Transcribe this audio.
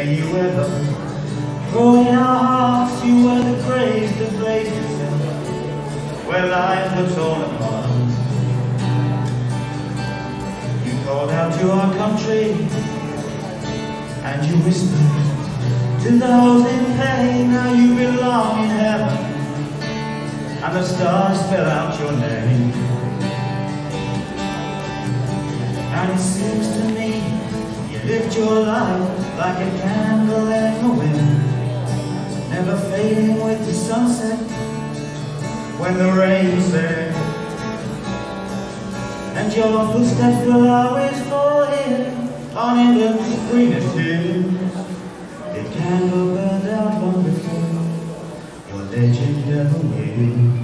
may you ever grow in our hearts. You were the grace that blazed itself where life looks all apart. You called out to our country and you whispered to those in pain, now you belong in heaven, and the stars spell out your name. And it seems to me you lived your life like a candle in the wind, never fading with the sunset when the rain's there. And your footsteps will always fall here on England's greenest hills. The candle burned out long before your legend ever will.